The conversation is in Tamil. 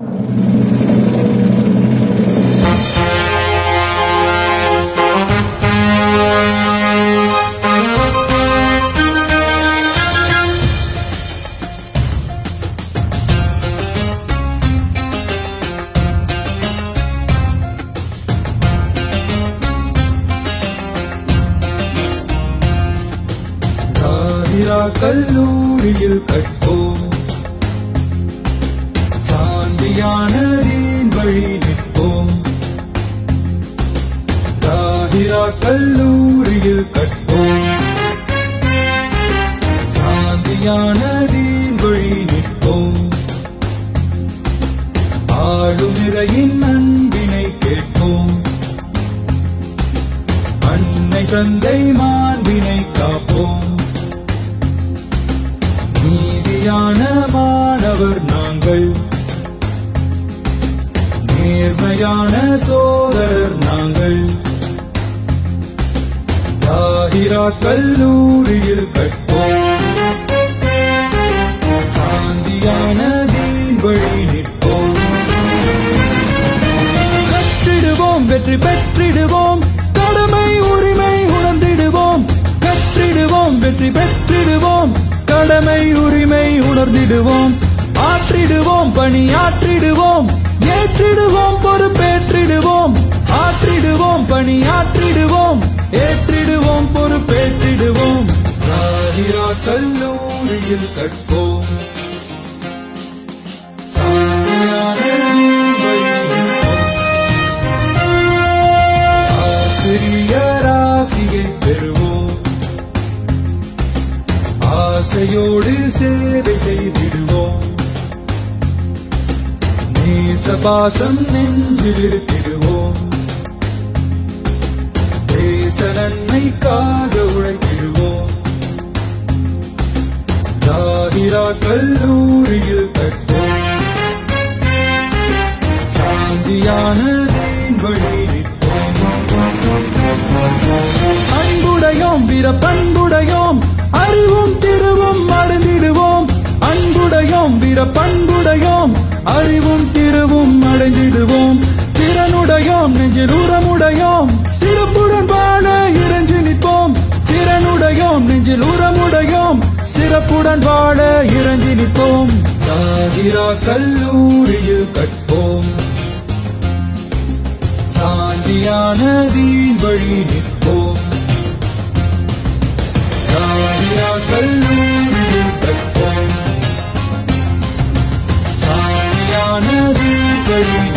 கல்லூரியில் கற்போம் சாந்தியானதின் வழி நிற்போம் ஜாஹிரா கல்லூரியில் கற்போம் சாந்தியானதின் வழி நிற்போம் ஆளுமிறையின் அன்பினை கேட்போம் அன்னை தந்தை மாண்பினை காப்போம் நீதியான மாணவர் நாங்கள் நேர்மையான சோதரர் நாங்கள் ஜாஹிரா கல்லூரியில் கற்போம் சாந்தியான தீன் வழி நிற்போம் கற்றிடுவோம் வெற்றி பெற்றிடுவோம் கடமை உரிமை உணர்ந்திடுவோம் கற்றிடுவோம் வெற்றி பெற்றிடுவோம் கடமை உரிமை உணர்ந்திடுவோம் ஆற்றிடுவோம் பணியாற்றிடுவோம் ஏற்றிடுவோம் பொறுப்பேற்றிடுவோம் ஆற்றிடுவோம் பணியாற்றிடுவோம் ஏற்றிடுவோம் பொறுப்பேற்றிடுவோம் ஜாஹிரா கல்லூரியில் கற்போம் ஆசிரியராசியை பெறுவோம் ஆசையோடு சேவை செய்திடுவோம் நேசபாசம் நெஞ்சில் இருத்திடுவோம் தேச நன்மைக்காக உழைத்திடுவோம் ஜாஹிரா கல்லூரியில் கற்போம் சாந்தியான தீன் வழி நிற்போம் அன்புடையோம் வீரப்பண்புடையோம் அறிவும் திருவும் அடைந்திடுவோம் அன்புடையோம் வீரப்பண்புடையோம் அறிவும் திருவும் அடைந்திடுவோம் திறனுடையோம் நெஞ்சில் உரமுடையோம் சிறப்புடன் வாழ இறைஞ்சி நிற்போம் திறனுடையோம் நெஞ்சில் உரமுடையோம் சிறப்புடன் வாழ இறைஞ்சி நிற்போம் ஜாஹிரா கல்லூரியில் கற்போம் சாந்தியான தீன் வழி நிற்போம் ஜாஹிரா கல்லூரியில் கற்போம் சாந்தியான தீன் வழி